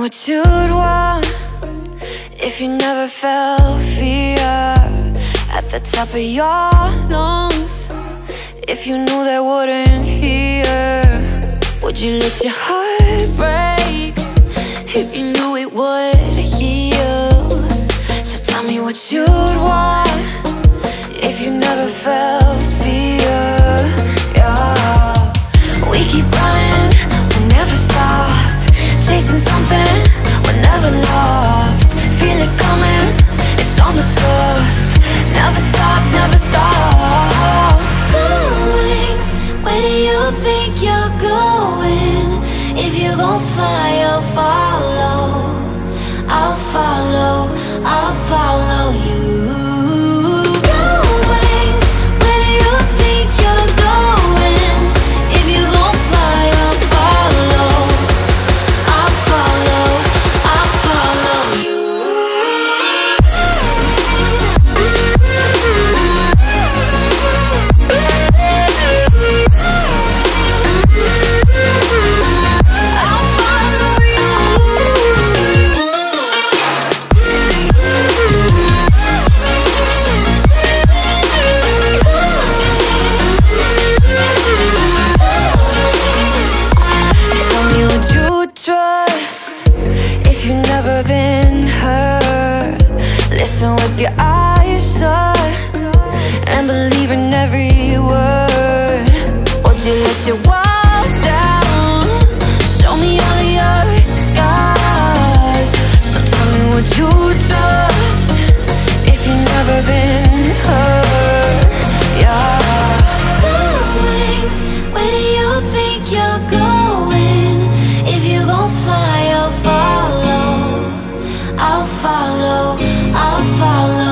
what you'd want if you never felt fear at the top of your lungs. If you knew they wouldn't hear, would you let your heart break if you knew it would heal? So tell me what you'd want if you never felt fear. Yeah. We keep running, we'll never stop, chasing something we're never lost. Feel it coming, it's on the cusp. Never stop, never stop. Wings, where do you think you're going? If you're gon' fly, I'll follow. I'll follow, I'll follow you. Wings, where do you think you're going? If you're gon' fly, I'll follow. I'll follow, I'll follow you. If you've never been hurt, listen with your eyes shut and believe in every word. Would you let your walls down? Show me all of your scars. So tell me, would you trust if you've never been hurt? Yeah. Wings, where do you think you're going? If you gon' fly, I'll follow. I'll follow, I'll follow.